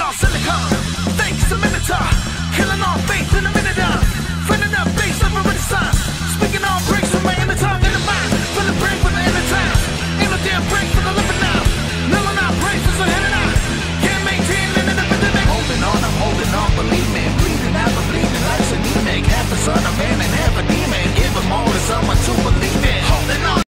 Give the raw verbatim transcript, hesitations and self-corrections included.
all silicon. Thanks a minute, killing all faith in a minute.